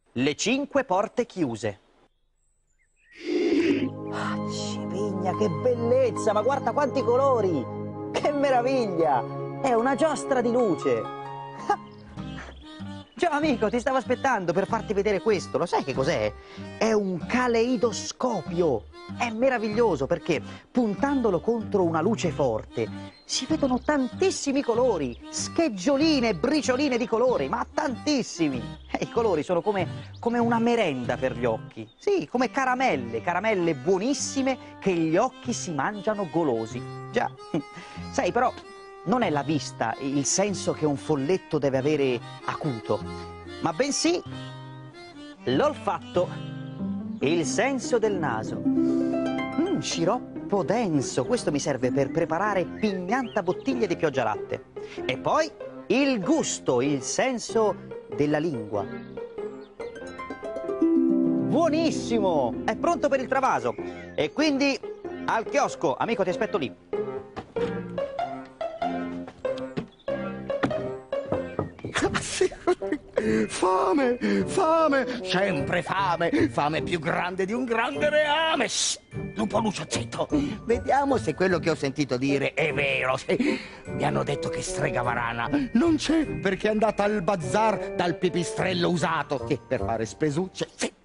Le 5 porte chiuse. Ah, cipigna, che bellezza! Ma guarda quanti colori! Che meraviglia! È una giostra di luce! Ciao amico, ti stavo aspettando per farti vedere questo. Lo sai che cos'è? È un caleidoscopio. È meraviglioso perché puntandolo contro una luce forte si vedono tantissimi colori, scheggioline, bricioline di colori, ma tantissimi. I colori sono come una merenda per gli occhi. Sì, come caramelle buonissime che gli occhi si mangiano golosi. Già, sai però... non è la vista il senso che un folletto deve avere acuto, ma bensì l'olfatto, il senso del naso. Sciroppo denso, questo mi serve per preparare pignanta bottiglie di pioggia latte. E poi il gusto, il senso della lingua. Buonissimo! È pronto per il travaso. E quindi al chiosco, amico, ti aspetto lì. Fame, fame, sempre fame, fame più grande di un grande reame. Lupo zitto, vediamo se quello che ho sentito dire è vero. Mi hanno detto che strega varana non c'è perché è andata al bazar dal pipistrello usato che per fare spesucce.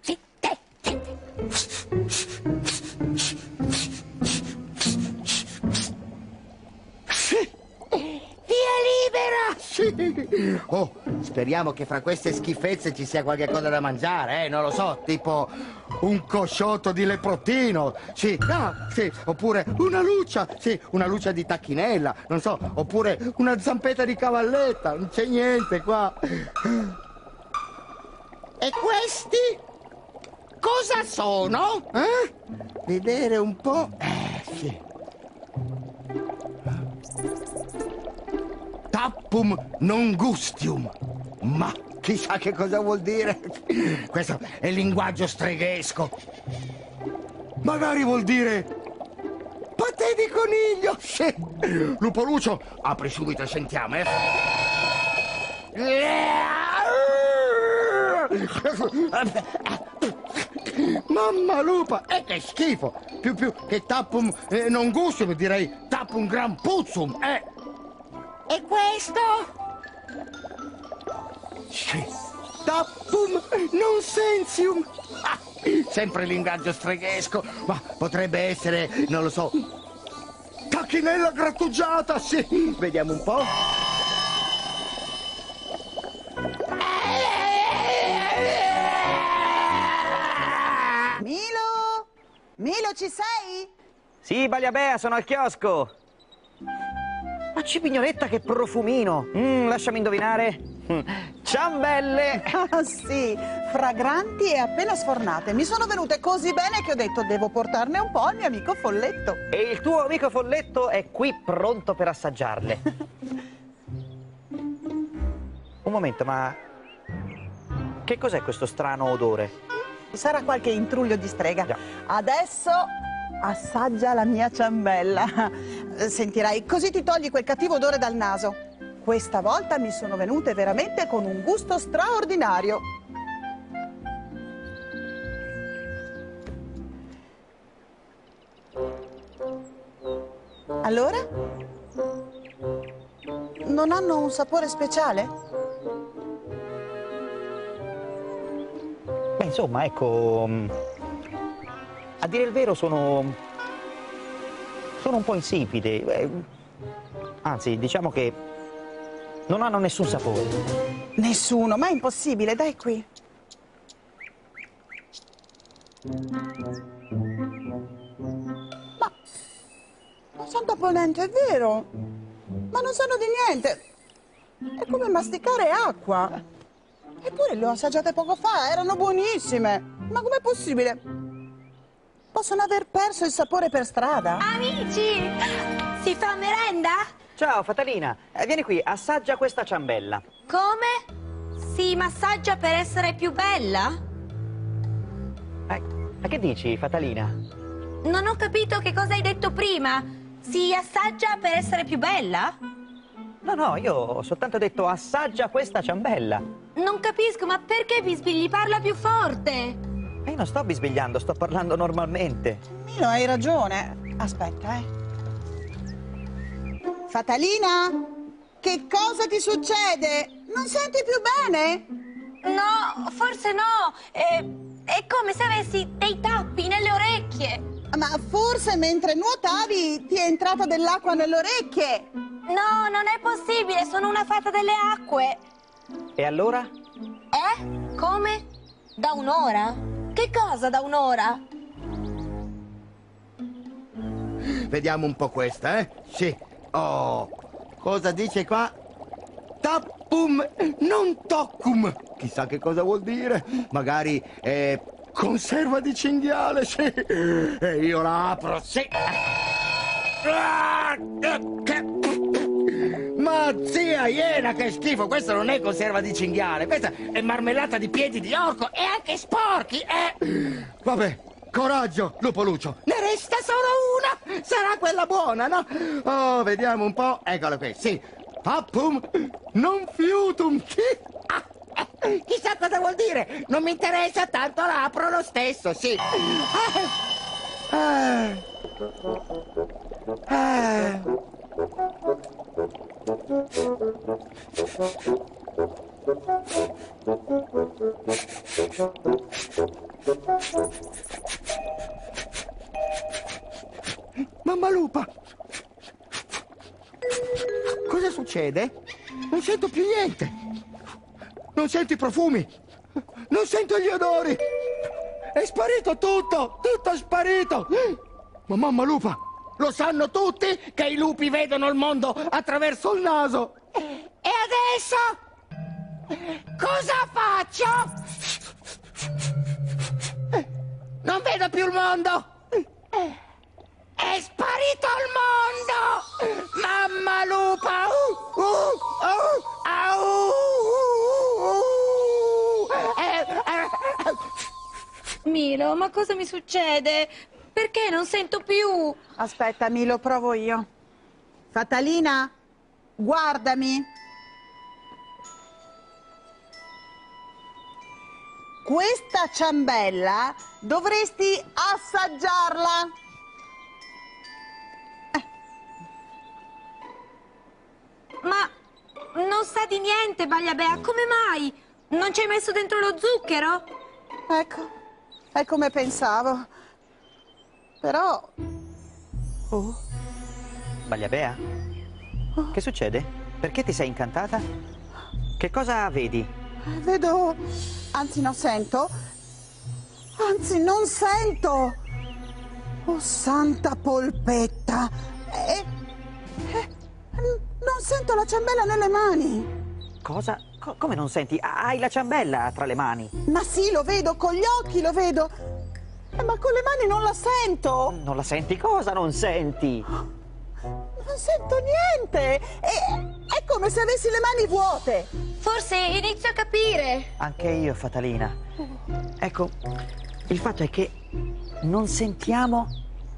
Sì. Oh, speriamo che fra queste schifezze ci sia qualche cosa da mangiare, non lo so, tipo un cosciotto di leprottino, sì, no, sì, oppure una luccia di tacchinella, non so, oppure una zampetta di cavalletta, non c'è niente qua. E questi cosa sono? Vedere un po', sì. Tappum non gustium. Ma chissà che cosa vuol dire. Questo è il linguaggio streghesco. Magari vuol dire patè di coniglio. Sì. Lupo Lucio, apri subito e sentiamo, Mamma lupa, che schifo. Più che tappum non gustium, direi tappum gran puzzum, E questo? Sì. Tappum nonsensium. Sempre linguaggio streghesco, ma potrebbe essere, non lo so, tacchinella grattugiata, sì. Vediamo un po'. Milo? Milo, ci sei? Sì, Baliabea, sono al chiosco. Ma Cipignoletta, che profumino! Lasciami indovinare. Ciambelle! Ah sì, fragranti e appena sfornate. Mi sono venute così bene che ho detto devo portarne un po' al mio amico Folletto. E il tuo amico Folletto è qui pronto per assaggiarle. Un momento, ma che cos'è questo strano odore? Sarà qualche intruglio di strega. Già. Adesso assaggia la mia ciambella. Sentirai, così ti togli quel cattivo odore dal naso. Questa volta mi sono venute veramente con un gusto straordinario. Allora? Non hanno un sapore speciale? Beh, insomma, ecco, a dire il vero sono un po' insipide. Anzi, diciamo che non hanno nessun sapore. Nessuno, ma è impossibile, dai qui. Ma non sanno dopo niente, è vero? Ma non sanno di niente. È come masticare acqua. Eppure le ho assaggiate poco fa, erano buonissime. Ma com'è possibile? Possono aver perso il sapore per strada? Amici, si fa merenda? Ciao, Fatalina. Vieni qui, assaggia questa ciambella. Come? Si massaggia per essere più bella? Ma che dici, Fatalina? Non ho capito che cosa hai detto prima. Si assaggia per essere più bella? No, io ho soltanto detto assaggia questa ciambella. Non capisco, ma perché bisbigli? Parla più forte. E io non sto bisbigliando, sto parlando normalmente. Milo, hai ragione. Aspetta, Fatalina, che cosa ti succede? Non senti più bene? No, forse no. È come se avessi dei tappi nelle orecchie. Ma forse mentre nuotavi ti è entrata dell'acqua nelle orecchie. No, non è possibile, sono una fata delle acque. E allora? Come? Da un'ora? Che cosa da un'ora? Vediamo un po' questa, Sì. Oh, cosa dice qua? Tappum, non toccum. Chissà che cosa vuol dire. Magari è conserva di cinghiale, sì. E io la apro, sì. Ma zia Iena, che schifo! Questa non è conserva di cinghiale, questa è marmellata di piedi di orco e anche sporchi, Vabbè, coraggio, lupo Lucio. Ne resta solo una! Sarà quella buona, no? Oh, vediamo un po'. Eccolo qui, sì. Pappum, non fiutum. Chissà cosa vuol dire. Non mi interessa, tanto la apro lo stesso, sì. Mamma lupa! Cosa succede? Non sento più niente! Non sento i profumi! Non sento gli odori! È sparito tutto! Tutto è sparito! Ma mamma lupa! Lo sanno tutti che i lupi vedono il mondo attraverso il naso! E adesso? Cosa faccio? Non vedo più il mondo! È sparito il mondo! Mamma lupa! Milo, ma cosa mi succede? Perché non sento più? Aspetta, Milo, provo io. Fatalina, guardami. Questa ciambella dovresti assaggiarla. Ma non sa di niente, Bagliabea, come mai? Non ci hai messo dentro lo zucchero? Ecco, è come pensavo. Però... Oh, Bagliabea? Che succede? Perché ti sei incantata? Che cosa vedi? vedo... Anzi, non sento. Anzi, non sento. Oh, santa polpetta. Non sento la ciambella nelle mani. Cosa? Come non senti? Hai la ciambella tra le mani. Ma sì, lo vedo, con gli occhi lo vedo. Ma con le mani non la sento. Non la senti? Cosa non senti? Non sento niente. È come se avessi le mani vuote. Forse inizio a capire. Anche io, Fatalina. Ecco, il fatto è che non sentiamo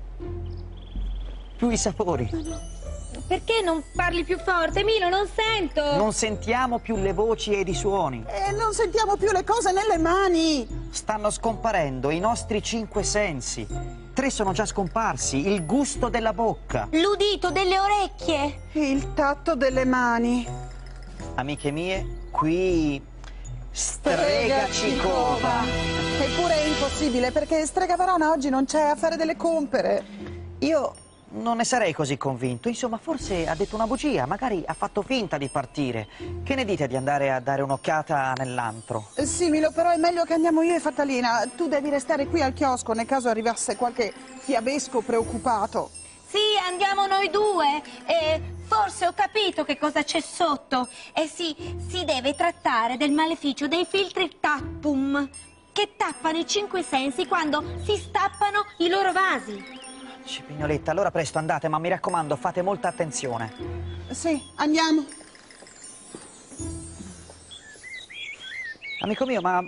più i sapori. Perché non parli più forte, Milo? Non sento. Non sentiamo più le voci ed i suoni. E non sentiamo più le cose nelle mani. Stanno scomparendo i nostri 5 sensi. 3 sono già scomparsi. Il gusto della bocca. L'udito delle orecchie. Il tatto delle mani. Amiche mie, qui Strega ci cova. Eppure è impossibile perché Strega Varona oggi non c'è a fare delle compere. Io non ne sarei così convinto. Insomma, forse ha detto una bugia. Magari ha fatto finta di partire. Che ne dite di andare a dare un'occhiata nell'antro? Sì, Milo, però è meglio che andiamo io e Fatalina. Tu devi restare qui al chiosco nel caso arrivasse qualche fiabesco preoccupato. Sì, andiamo noi due. E forse ho capito che cosa c'è sotto. E sì, si deve trattare del maleficio dei filtri Tappum, che tappano i 5 sensi quando si stappano i loro vasi. Cipignoletta, allora presto andate, ma mi raccomando, fate molta attenzione. Sì, andiamo. Amico mio, ma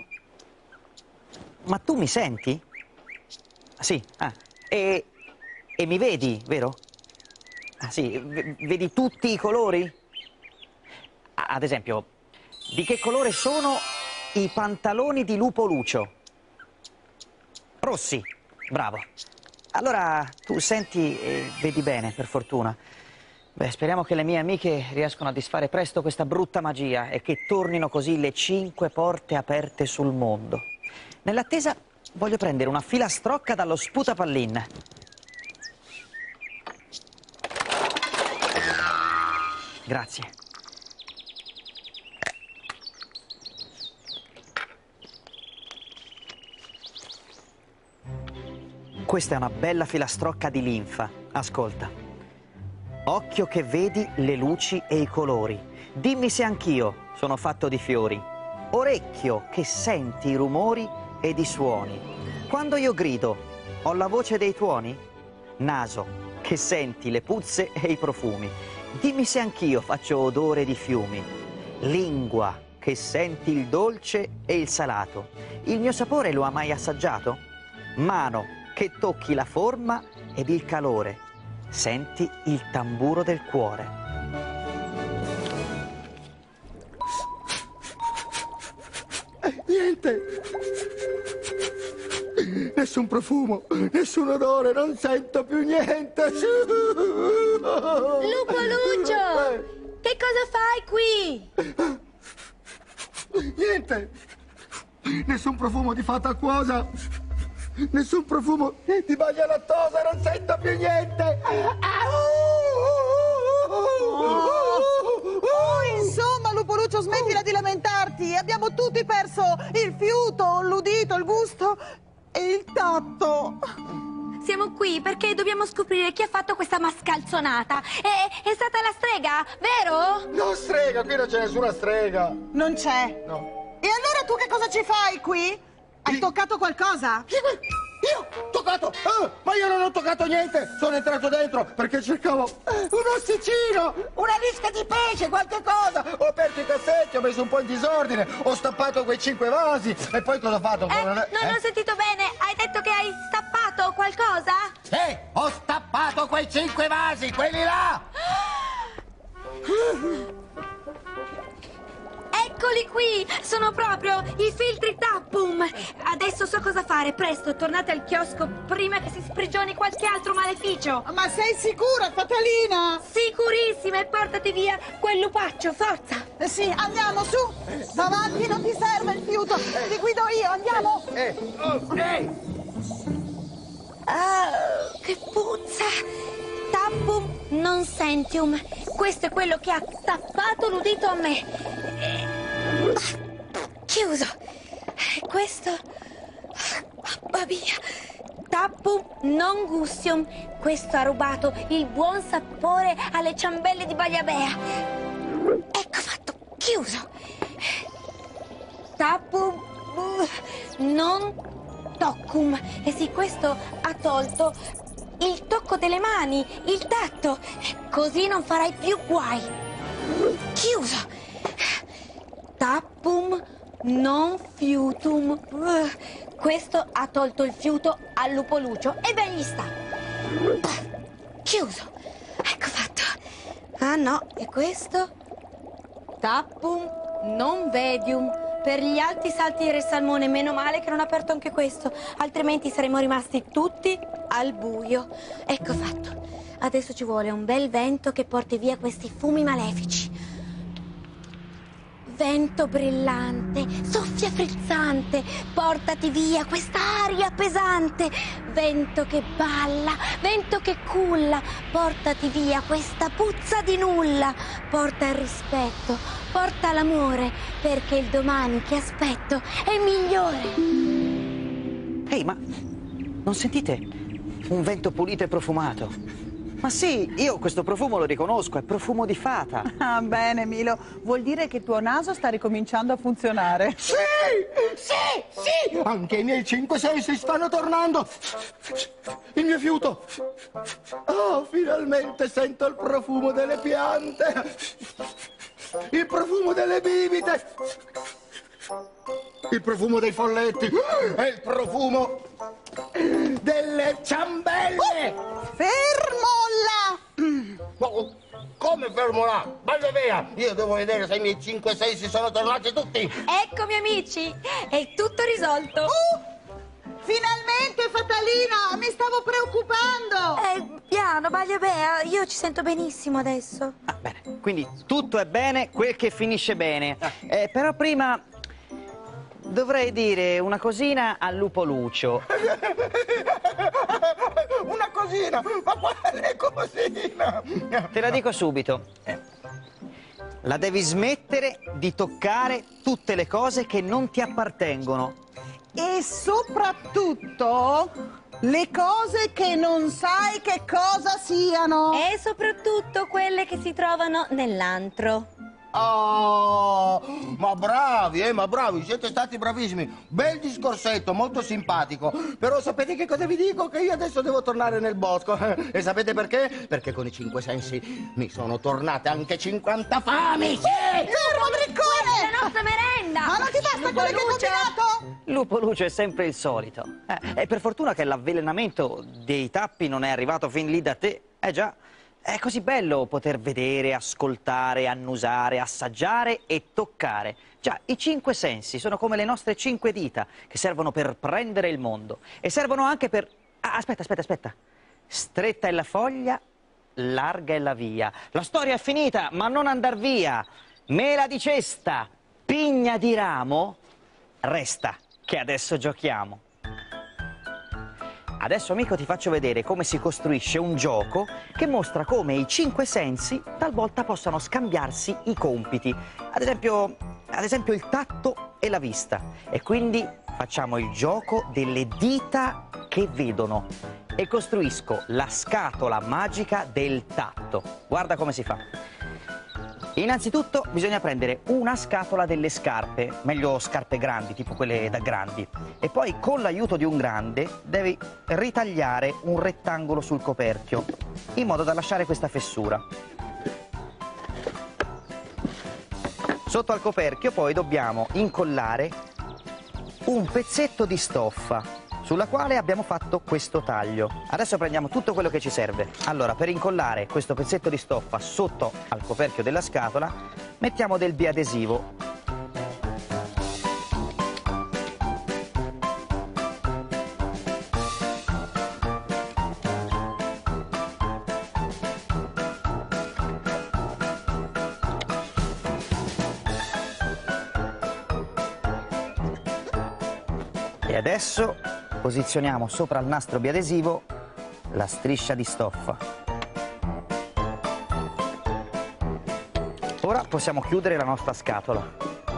tu mi senti? Sì, e mi vedi, vero? Ah sì, vedi tutti i colori? ad esempio, di che colore sono i pantaloni di Lupo Lucio? Rossi, bravo. Allora tu senti e vedi bene, per fortuna. Beh, speriamo che le mie amiche riescano a disfare presto questa brutta magia e che tornino così le 5 porte aperte sul mondo. Nell'attesa voglio prendere una filastrocca dallo sputapallin. Grazie. Questa è una bella filastrocca di linfa. Ascolta. Occhio che vedi le luci e i colori. Dimmi se anch'io sono fatto di fiori. Orecchio che senti i rumori ed i suoni. Quando io grido, ho la voce dei tuoni? Naso che senti le puzze e i profumi. Dimmi se anch'io faccio odore di fiumi. Lingua che senti il dolce e il salato. Il mio sapore lo ha mai assaggiato? Mano che tocchi la forma ed il calore. Senti il tamburo del cuore. Niente. Nessun profumo, nessun odore, non sento più niente. Lupo Lucio! Che cosa fai qui? Niente. Nessun profumo di fata acquosa. Nessun profumo di baglia lattosa, non sento più niente. Insomma, Lupo Lucio, smettila di lamentarti. Abbiamo tutti perso il fiuto, l'udito, il gusto e il tatto. Siamo qui perché dobbiamo scoprire chi ha fatto questa mascalzonata. È stata la strega, vero? No, strega, qui non c'è nessuna strega. Non c'è. No. E allora tu che cosa ci fai qui? Hai toccato qualcosa? Io? Toccato? Ma io non ho toccato niente! Sono entrato dentro perché cercavo un ossicino, una lisca di pesce, qualche cosa! Ho aperto i cassetti, ho messo un po' in disordine, ho stappato quei 5 vasi e poi cosa ho fatto? Non ho sentito bene. Hai detto che hai stappato qualcosa? Sì, ho stappato quei 5 vasi, quelli là! Eccoli qui! Sono proprio i filtri Tappum! Adesso so cosa fare. Presto, tornate al chiosco prima che si sprigioni qualche altro maleficio. Ma sei sicura, fatalina? Sicurissima, e portati via quel lupaccio, forza! Sì, andiamo, su! Davanti non ti serve il fiuto, ti guido io, andiamo! Che puzza! Tappum non sentium. Questo è quello che ha tappato l'udito a me. Chiuso. Questo... Va via. Tappum non gustium. Questo ha rubato il buon sapore alle ciambelle di Bagliabea. Ecco fatto. Chiuso. Tappum non toccum. E sì, questo ha tolto il tocco delle mani, il tatto. Così non farai più guai. Chiuso. Tappum non fiutum. Questo ha tolto il fiuto al Lupo Lucio e ben gli sta. Chiuso. Ecco fatto. Ah no, e questo? Tappum non vedium. Per gli alti salti di Re Salmone, meno male che non ha aperto anche questo, altrimenti saremmo rimasti tutti al buio. Ecco fatto. Adesso ci vuole un bel vento che porti via questi fumi malefici. Vento brillante, soffia frizzante, portati via quest'aria pesante. Vento che balla, vento che culla, portati via questa puzza di nulla. Porta il rispetto, porta l'amore, perché il domani che aspetto è migliore. Ehi, ma non sentite un vento pulito e profumato? Ma sì, io questo profumo lo riconosco, è profumo di fata. Ah, bene, Milo. Vuol dire che il tuo naso sta ricominciando a funzionare. Sì, sì, sì! Anche i miei 5 sensi stanno tornando. Il mio fiuto. Oh, finalmente sento il profumo delle piante. Il profumo delle bibite. Il profumo dei folletti. E il profumo delle ciambelle. Fermo là! Oh, come? mi fermo là. Vai via. Io devo vedere se i miei 5 sensi sono tornati tutti. Eccomi amici, è tutto risolto. Finalmente, Fatalina, mi stavo preoccupando. Piano, Bagliabea, io ci sento benissimo adesso. Ah, bene, quindi tutto è bene quel che finisce bene. Però prima dovrei dire una cosina al lupo Lucio. Una cosina? Ma quale cosina? Te la dico subito. La devi smettere di toccare tutte le cose che non ti appartengono. E soprattutto le cose che non sai che cosa siano. E soprattutto quelle che si trovano nell'antro. Oh, ma bravi, siete stati bravissimi. Bel discorsetto, molto simpatico. Però sapete che cosa vi dico? Che io adesso devo tornare nel bosco. E sapete perché? Perché con i 5 sensi mi sono tornate anche 50 fami. Sì! Corro, briccone! La nostra merenda! Ma non ti basta quello che hai combinato? Lupo Lucio è sempre il solito. E per fortuna che l'avvelenamento dei tappi non è arrivato fin lì da te. Già. È così bello poter vedere, ascoltare, annusare, assaggiare e toccare. Già, i 5 sensi sono come le nostre 5 dita che servono per prendere il mondo. E servono anche per... Ah, aspetta. Stretta è la foglia, larga è la via. La storia è finita, ma non andar via. Mela di cesta, pigna di ramo, resta, che adesso giochiamo. Adesso, amico, ti faccio vedere come si costruisce un gioco che mostra come i 5 sensi talvolta possano scambiarsi i compiti. Ad esempio il tatto e la vista. E quindi facciamo il gioco delle dita che vedono. E costruisco la scatola magica del tatto. Guarda come si fa. Innanzitutto bisogna prendere una scatola delle scarpe, meglio scarpe grandi, tipo quelle da grandi, e poi con l'aiuto di un grande devi ritagliare un rettangolo sul coperchio, in modo da lasciare questa fessura. Sotto al coperchio poi dobbiamo incollare un pezzetto di stoffa, sulla quale abbiamo fatto questo taglio. Adesso prendiamo tutto quello che ci serve. Allora, per incollare questo pezzetto di stoffa sotto al coperchio della scatola, mettiamo del biadesivo. E adesso posizioniamo sopra il nastro biadesivo la striscia di stoffa. Ora possiamo chiudere la nostra scatola.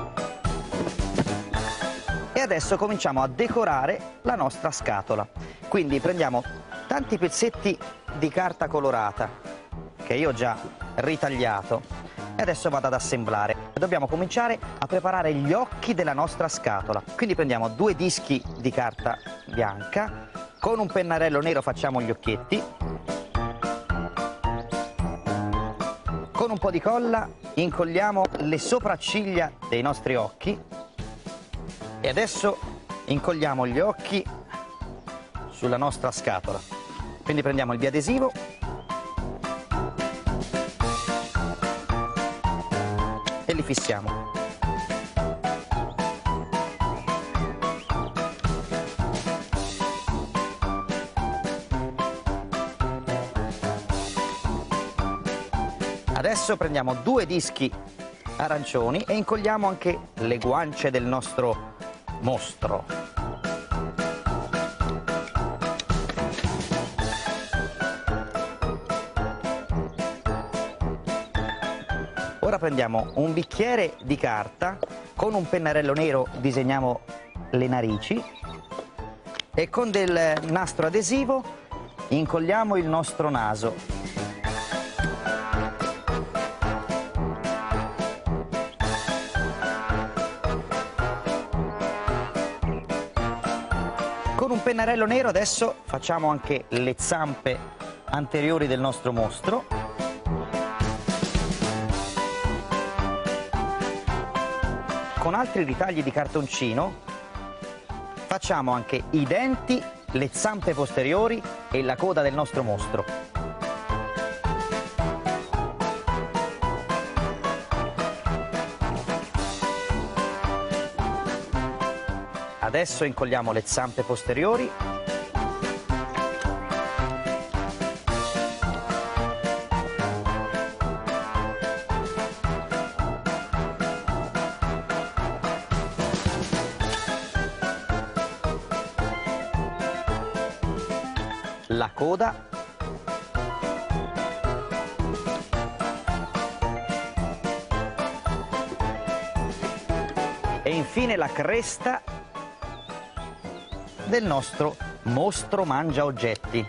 E adesso cominciamo a decorare la nostra scatola. Quindi prendiamo tanti pezzetti di carta colorata, che io ho già ritagliato, e adesso vado ad assemblare. Dobbiamo cominciare a preparare gli occhi della nostra scatola. Quindi prendiamo 2 dischi di carta bianca, con un pennarello nero facciamo gli occhietti, con un po' di colla incolliamo le sopracciglia dei nostri occhi e adesso incolliamo gli occhi sulla nostra scatola. Quindi prendiamo il biadesivo e li fissiamo. Adesso prendiamo 2 dischi arancioni e incolliamo anche le guance del nostro mostro. Ora prendiamo un bicchiere di carta, con un pennarello nero disegniamo le narici e con del nastro adesivo incolliamo il nostro naso. Con un pennarello nero adesso facciamo anche le zampe anteriori del nostro mostro. Con altri ritagli di cartoncino facciamo anche i denti, le zampe posteriori e la coda del nostro mostro. Adesso incolliamo le zampe posteriori. La coda. E infine la cresta del nostro mostro mangia oggetti.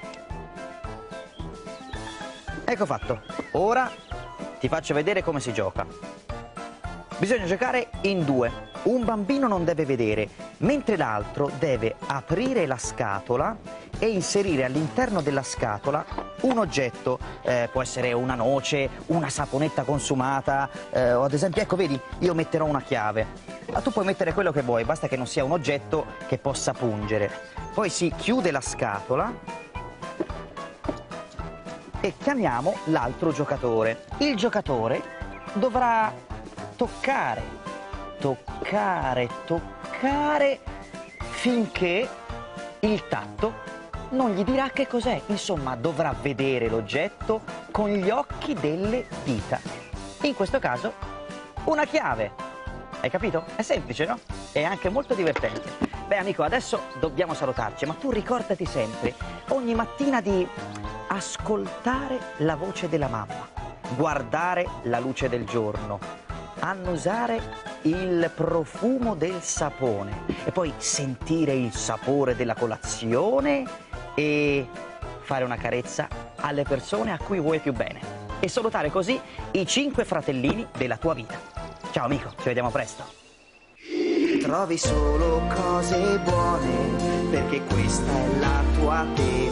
Ecco fatto. Ora ti faccio vedere come si gioca. Bisogna giocare in due. Un bambino non deve vedere, mentre l'altro deve aprire la scatola e inserire all'interno della scatola un oggetto. Può essere una noce, una saponetta consumata, o ad esempio, ecco, vedi, io metterò una chiave. Ma tu puoi mettere quello che vuoi, basta che non sia un oggetto che possa pungere. Poi si chiude la scatola e chiamiamo l'altro giocatore. Il giocatore dovrà toccare finché il tatto non gli dirà che cos'è. Insomma, dovrà vedere l'oggetto con gli occhi delle dita. In questo caso, una chiave. Hai capito? È semplice, no? È anche molto divertente. Beh, amico, adesso dobbiamo salutarci, ma tu ricordati sempre, ogni mattina, di ascoltare la voce della mamma, guardare la luce del giorno, annusare il profumo del sapone e poi sentire il sapore della colazione e fare una carezza alle persone a cui vuoi più bene e salutare così i 5 fratellini della tua vita. Ciao amico, ci vediamo presto. Trovi solo cose buone perché questa è la tua terra.